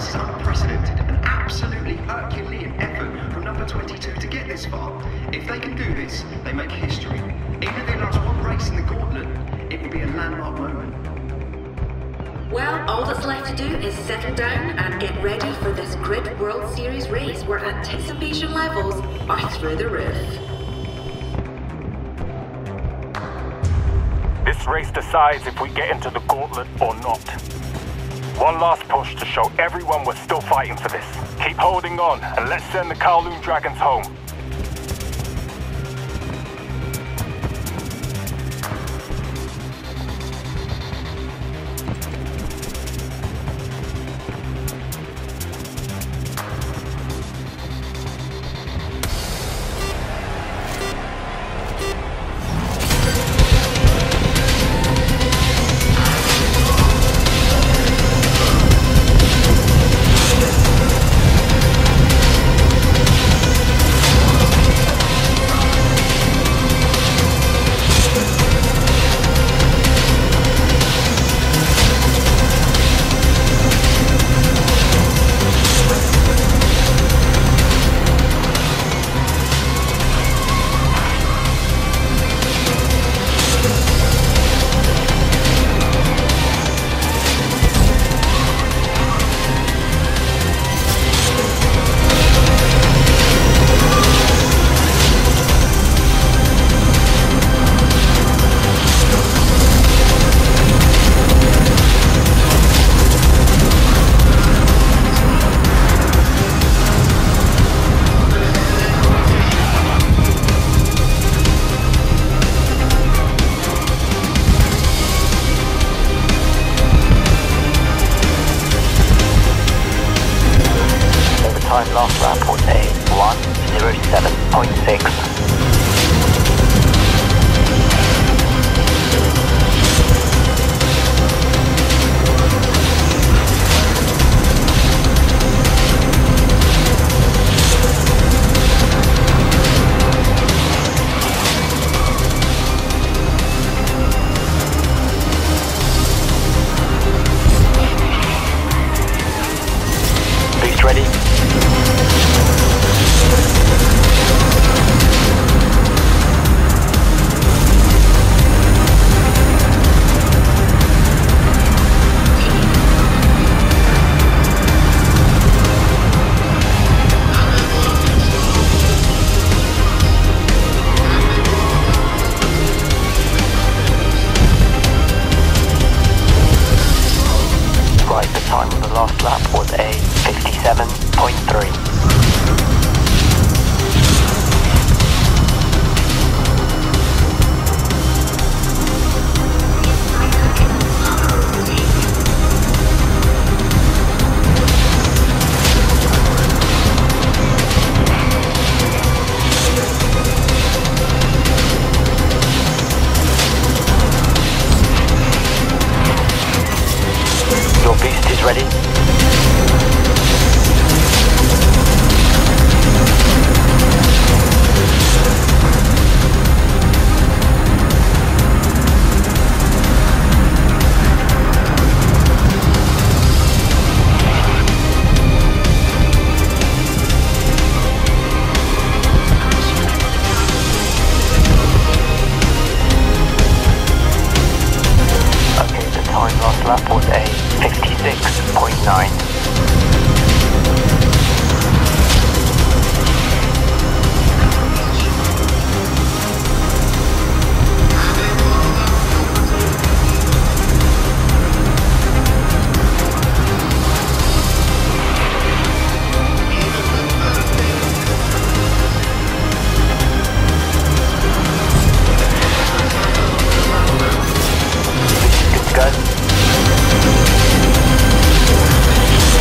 This is unprecedented, an absolutely Herculean effort from number 22 to get this far. If they can do this, they make history. Even if they last one race in the gauntlet, it would be a landmark moment. Well, all that's left to do is settle down and get ready for this Grid World Series race where anticipation levels are through the roof. This race decides if we get into the gauntlet or not. One last push to show everyone we're still fighting for this. Keep holding on and let's send the Kowloon Dragons home. Last lap was a 1:07.6. Boost ready. The time on the last lap was a 57.3. Your boost is ready. Okay, the time last lap was a 56.9. Good to go.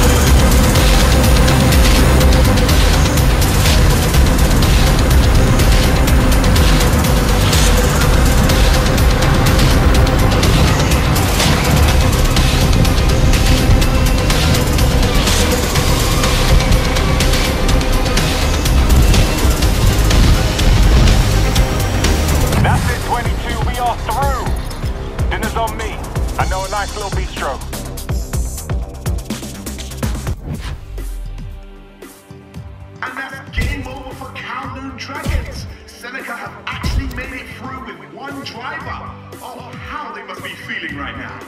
feeling right now?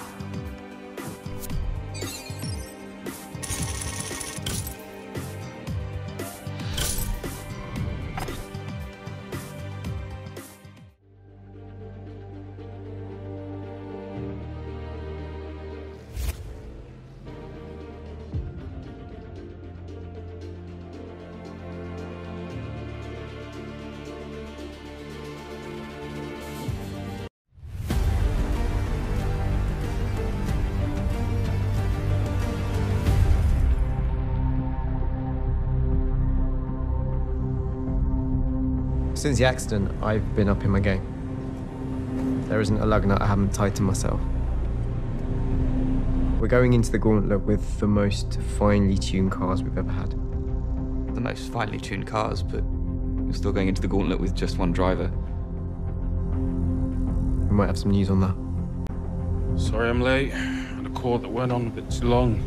Since the accident, I've been up in my game. There isn't a lug nut I haven't tied to myself. We're going into the gauntlet with the most finely tuned cars we've ever had. The most finely tuned cars, but you're still going into the gauntlet with just one driver. We might have some news on that. Sorry I'm late. Had a call that went on a bit too long.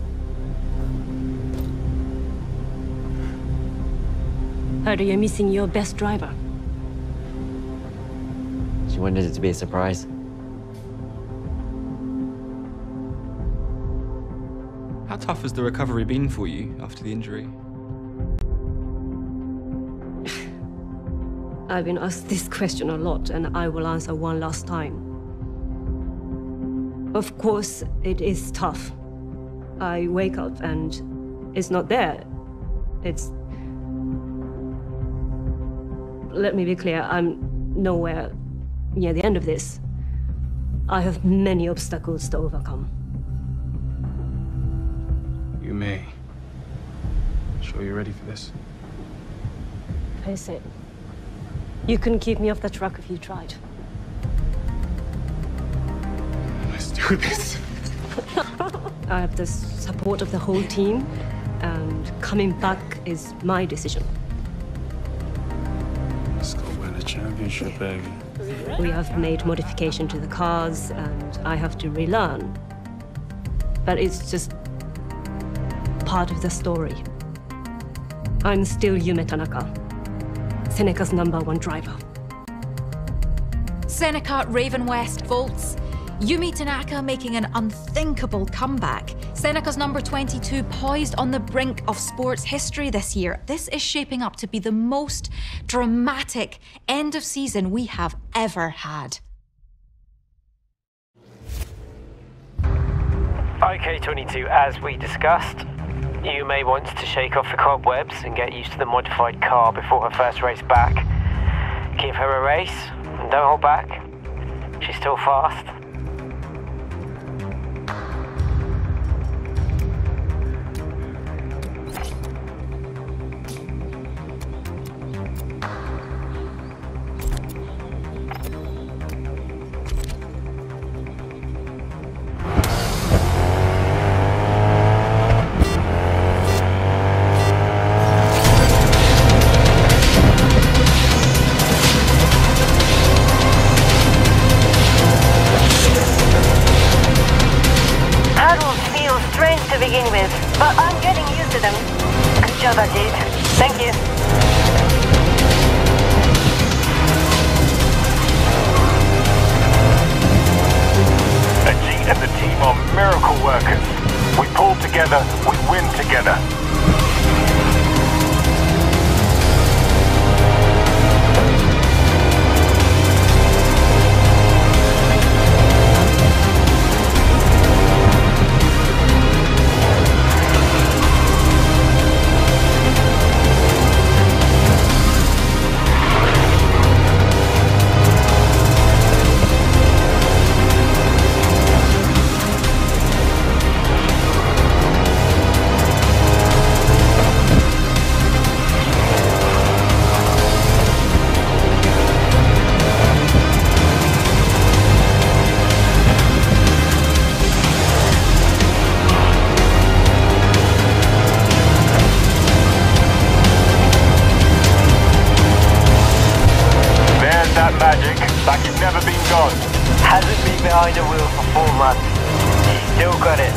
Heard you're missing your best driver. She wanted it to be a surprise. How tough has the recovery been for you after the injury? I've been asked this question a lot, and I will answer one last time. Of course, it is tough. I wake up and it's not there. Let me be clear, I'm nowhere near the end of this. I have many obstacles to overcome. You may. Sure you're ready for this? Face it. You couldn't keep me off the track if you tried. Let's do this. I have the support of the whole team, and coming back is my decision. Let's go win a championship, baby. We have made modification to the cars, and I have to relearn. But it's just part of the story. I'm still Yuma Tanaka, Senneca's #1 driver. Senneca Raven West Volts. Yumi Tanaka making an unthinkable comeback. Senneca's number 22 poised on the brink of sports history this year. This is shaping up to be the most dramatic end of season we have ever had. Okay, 22, as we discussed, Yuma wants to shake off the cobwebs and get used to the modified car before her first race back. Give her a race, and don't hold back. She's still fast. To begin with, but I'm getting used to them. Good job, Ajit. Thank you. Ajit and the team are miracle workers. We pull together, we win together. Like you've never been gone. Hasn't been behind the wheel for 4 months. She's still got it.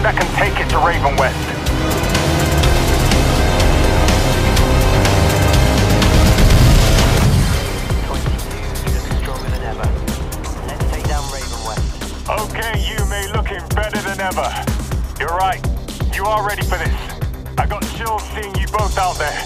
one that can take it to Raven West. Stronger than ever. Let's take down Raven West. Okay, Yuma, looking better than ever. You're right. You are ready for this. I got chills seeing you both out there.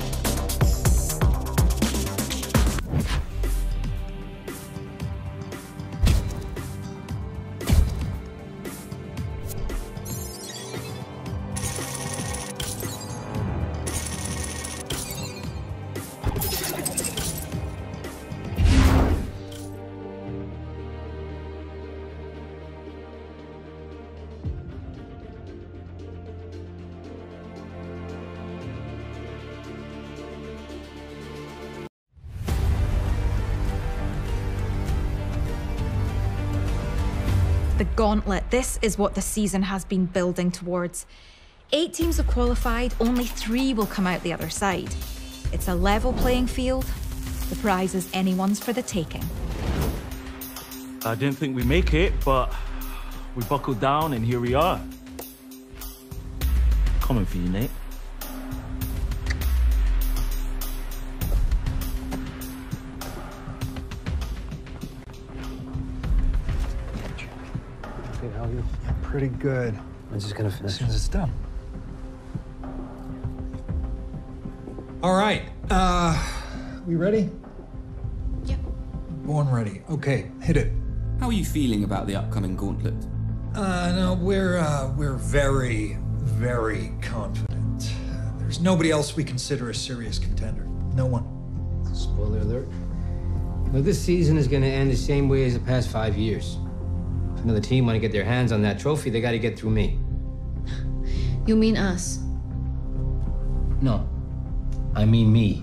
The gauntlet. This is what the season has been building towards. 8 teams have qualified, only 3 will come out the other side. It's a level playing field. The prize is anyone's for the taking. I didn't think we'd make it, but we buckled down and here we are. Coming for you, Nate. How are you? Yeah, pretty good. I'm just gonna finish. As soon as it's done. All right. We ready? Yep. Born ready. Okay, hit it. How are you feeling about the upcoming gauntlet? No, we're very, very confident. There's nobody else we consider a serious contender. No one. Spoiler alert. Well, this season is gonna end the same way as the past 5 years. If another team want to get their hands on that trophy, they got to get through me. You mean us? No, I mean me.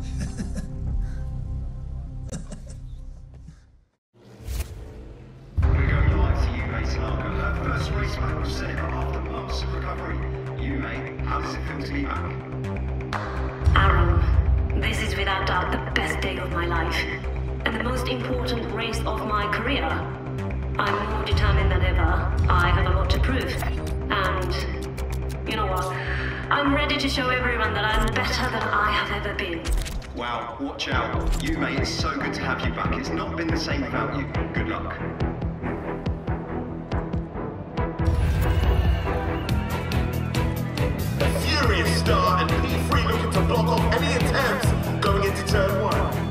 We go live to Yuma-Senneca, her first race back with Senneca after months of recovery. Yuma, how does it feel to be back? Aaron, this is without doubt the best day of my life, and the most important race of my career. I'm more determined than ever. I have a lot to prove. And you know what? I'm ready to show everyone that I'm better than I have ever been. Wow, watch out. Yuma, it's so good to have you back. It's not been the same without you. Good luck. A furious start and P3 looking to block off any attempts going into turn 1.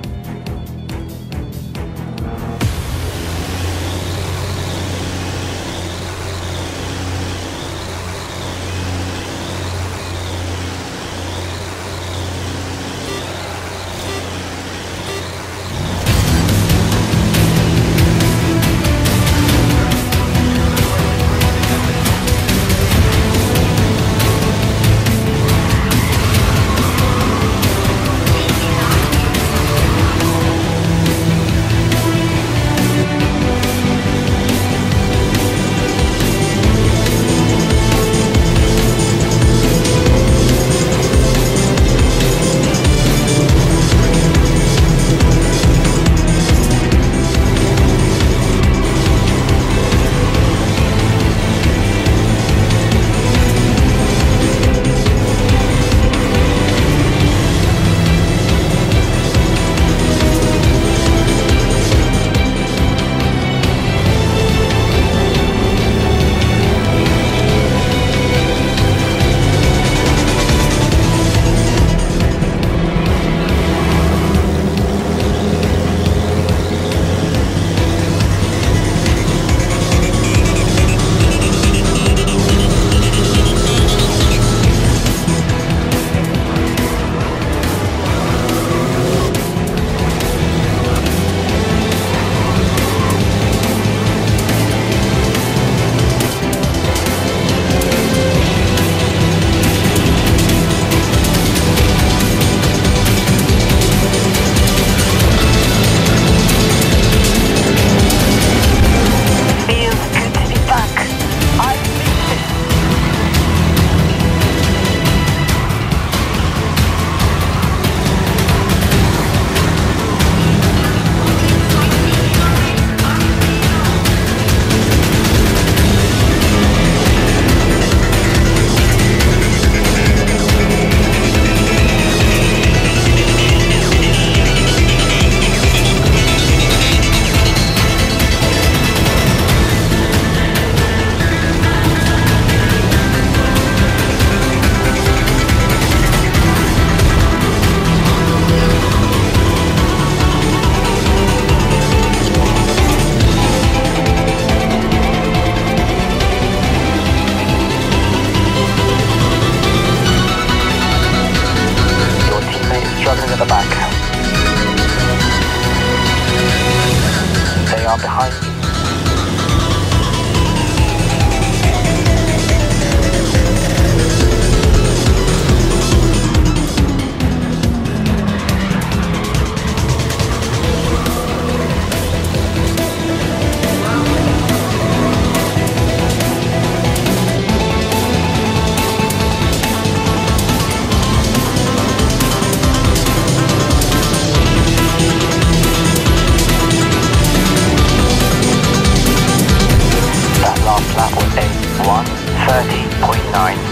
30.9.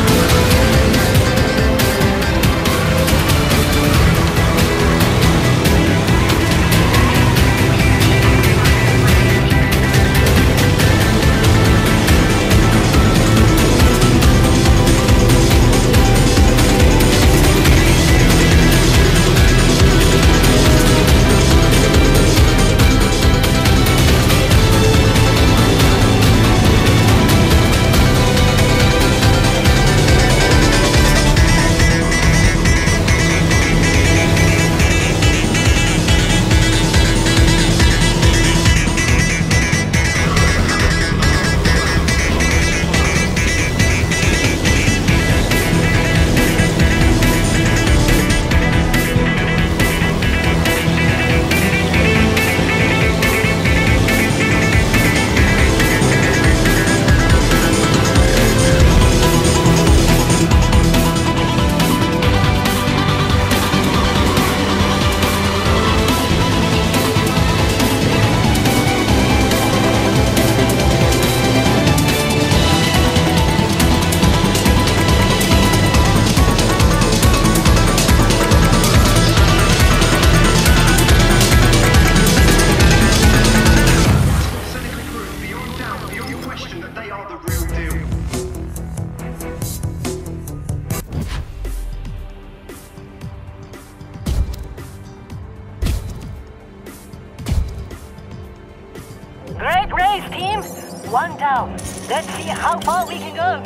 Great race, team! One down. Let's see how far we can go.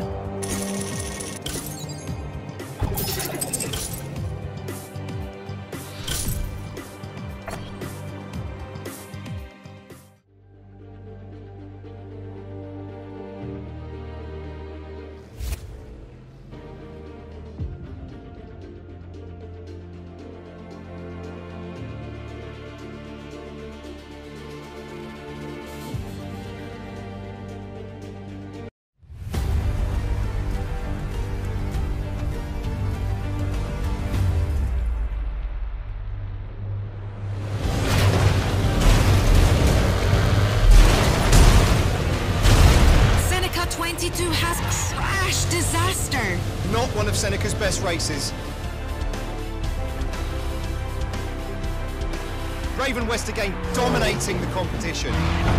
Has crashed disaster. Not one of Senneca's best races. Raven West again dominating the competition.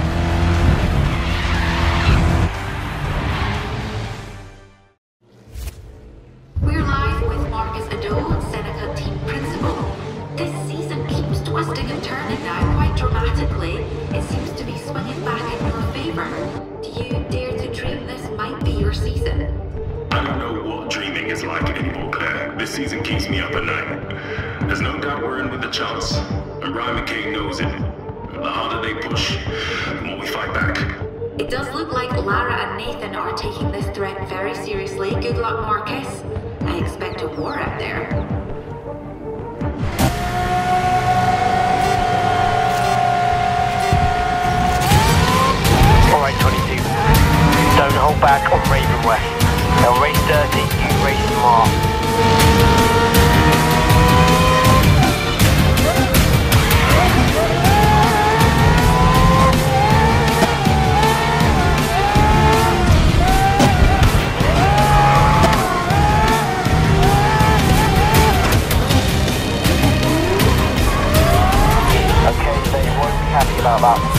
We're live with Marcus Ado, Senneca team principal. This season keeps twisting and turning now quite dramatically. It seems to be swinging back in your favor. Do you dare to dream this might be your season? I don't know what dreaming is like anymore, Claire. This season keeps me up at night. There's no doubt we're in with a chance, and Ryan McKay knows it. The harder they push, the more we fight back. It does look like Lara and Nathan are taking this threat very seriously. Good luck, Marcus. I expect a war out there. Alright, 22. Don't hold back on Raven West. They'll race dirty, you race smart. Okay, they won't be happy about that.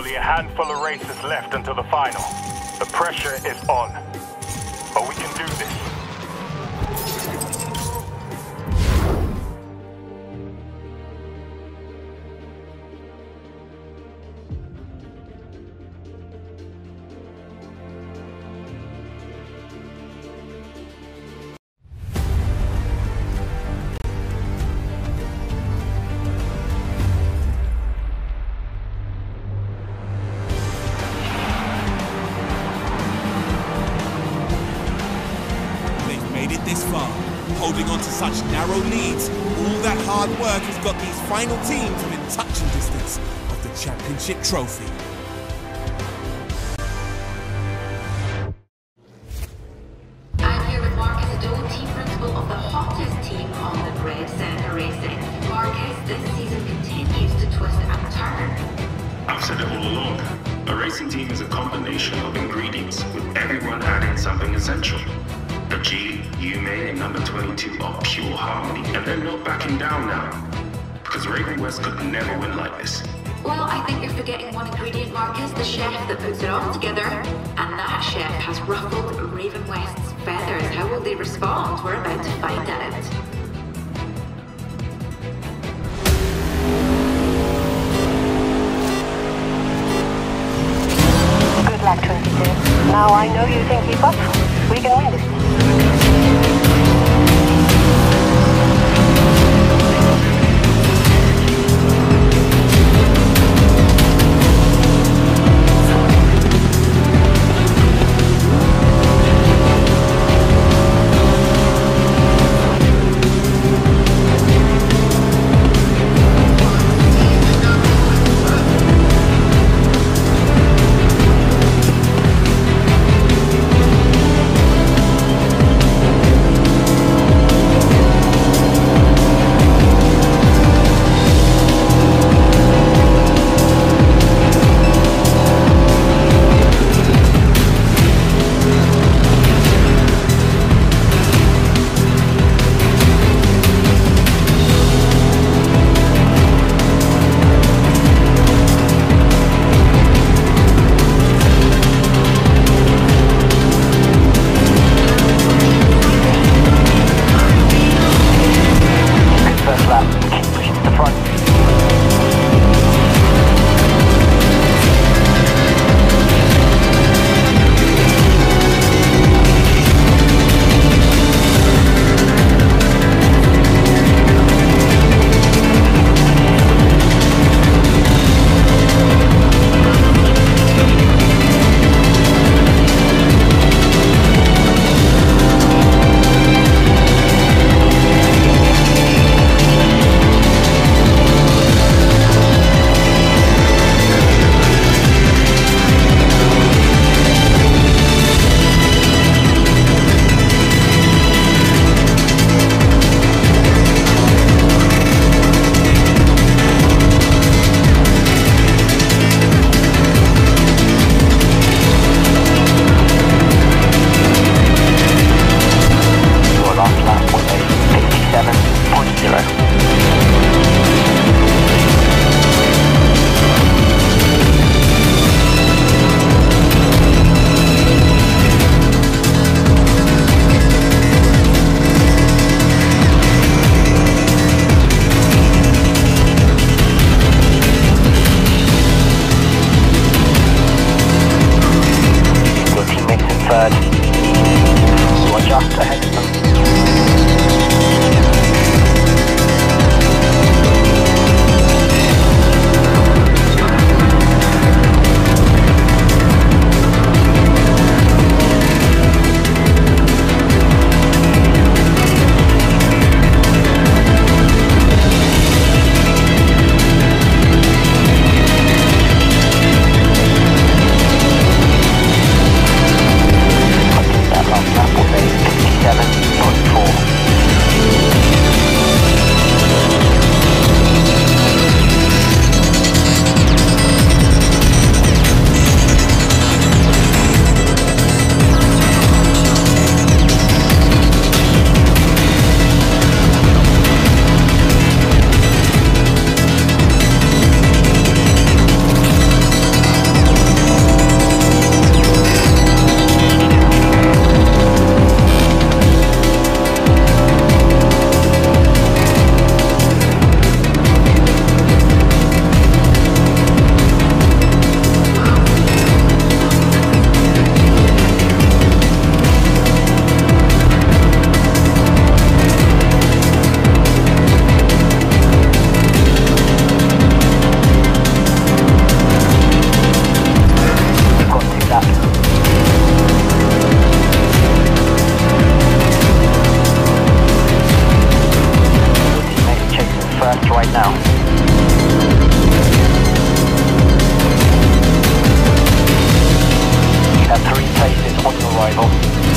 Only a handful of races left until the final. The pressure is on. But we can do this. Holding on to such narrow leads, all that hard work has got these final teams within touching distance of the championship trophy. I'm here with Marcus Ado, team principal of the hottest team on the grid, Senneca Racing. Marcus, this season continues to twist and turn. I've said it all along. A racing team is a combination of ingredients, with everyone adding something essential. The G, Yuma, and number 22 are pure harmony, and they're not backing down now. Because Raven West could never win like this. Well, I think you're forgetting one ingredient, Marcus, the chef that puts it all together. And that chef has ruffled Raven West's feathers. How will they respond? We're about to find out. Good luck, 22. Now I know you can keep up. We can win this. right now. You have 3 places on your arrival.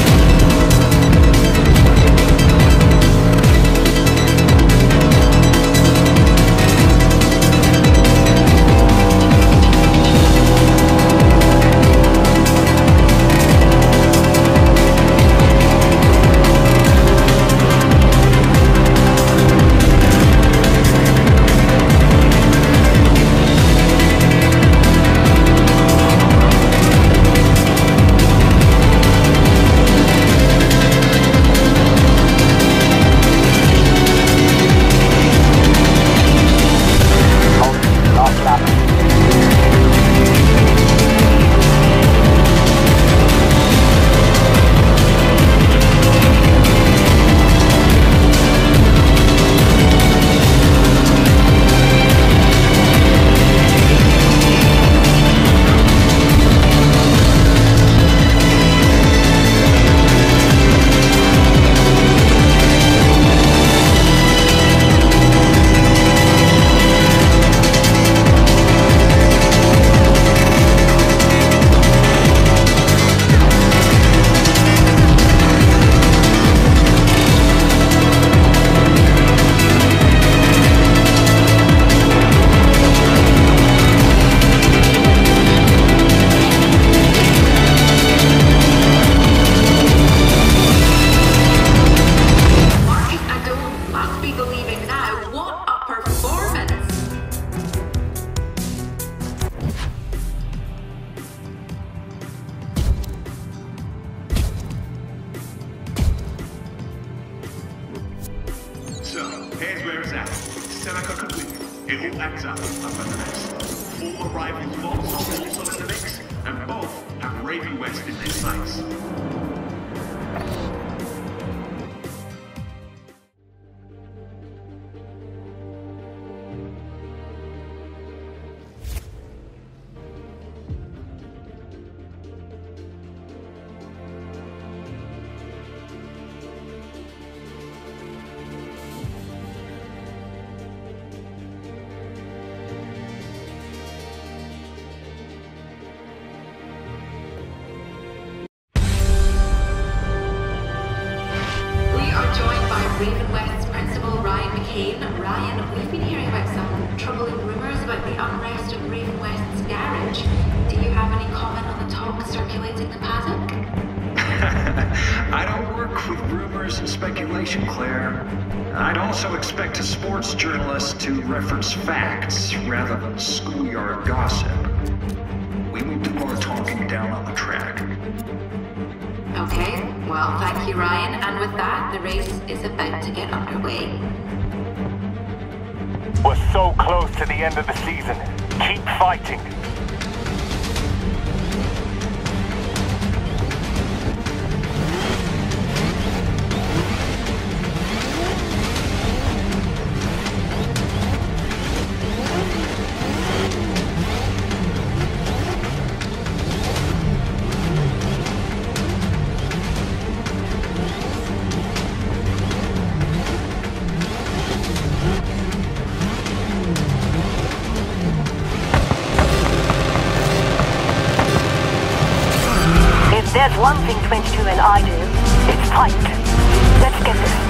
Here's where it's at. Senneca complete. It all adds up the next. 4 arrivals vaults are also in the mix, and both have Raven West in their sights. Raven West's principal, Ryan McCain. Ryan, we've been hearing about some troubling rumours about the unrest at Raven West's garage. Do you have any comment on the talk circulating the paddock? I don't work with rumors and speculation, Claire. I'd also expect a sports journalist to reference facts rather than schoolyard gossip. We will do our talking down on the track. Okay, well, thank you, Ryan. And with that, the race is about to get underway. We're so close to the end of the season. Keep fighting. There's one thing 22 and I do. It's fight. Let's get this.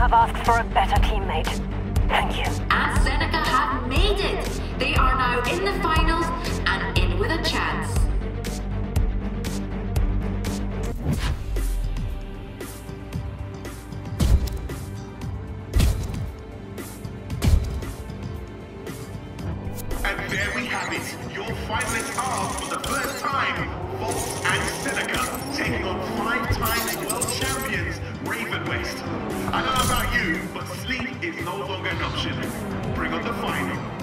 have asked for a better teammate. Thank you. And Seneca have made it! They are now in the finals and in with a chance. And there we have it. Your finalists are, for the first time, Volts and Seneca, taking on 5-time world champions, Raven West. I don't know about you, but sleep is no longer an option. Bring on the final.